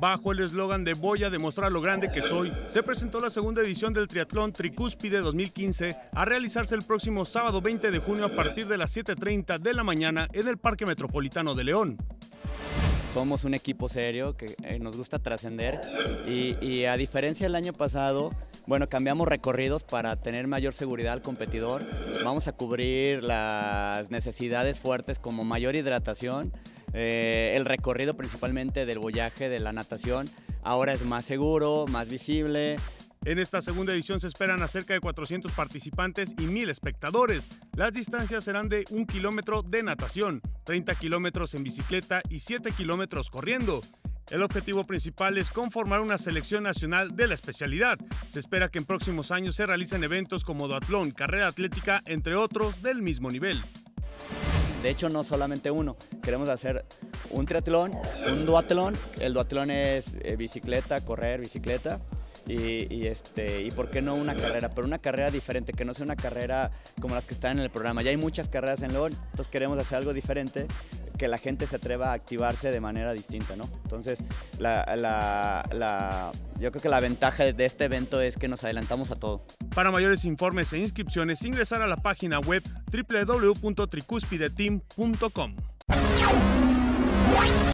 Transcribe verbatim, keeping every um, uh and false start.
Bajo el eslogan de "Voy a demostrar lo grande que soy", se presentó la segunda edición del Triatlón Tricúspide dos mil quince a realizarse el próximo sábado veinte de junio a partir de las siete treinta de la mañana en el Parque Metropolitano de León. Somos un equipo serio que eh, nos gusta trascender y, y a diferencia del año pasado, bueno, cambiamos recorridos para tener mayor seguridad al competidor. Vamos a cubrir las necesidades fuertes como mayor hidratación, eh, el recorrido principalmente del boyaje, de la natación, ahora es más seguro, más visible. En esta segunda edición se esperan a cerca de cuatrocientos participantes y mil espectadores. Las distancias serán de un kilómetro de natación, treinta kilómetros en bicicleta y siete kilómetros corriendo. El objetivo principal es conformar una selección nacional de la especialidad. Se espera que en próximos años se realicen eventos como duatlón, carrera atlética, entre otros del mismo nivel. De hecho, no solamente uno, queremos hacer un triatlón, un duatlón. El duatlón es eh, bicicleta, correr, bicicleta. Y, y, este, y por qué no una carrera, pero una carrera diferente, que no sea una carrera como las que están en el programa. Ya hay muchas carreras en León, entonces queremos hacer algo diferente, que la gente se atreva a activarse de manera distinta, ¿no? Entonces, la, la, la, yo creo que la ventaja de este evento es que nos adelantamos a todo. Para mayores informes e inscripciones, ingresar a la página web doble u doble u doble u punto tricúspideteam punto com.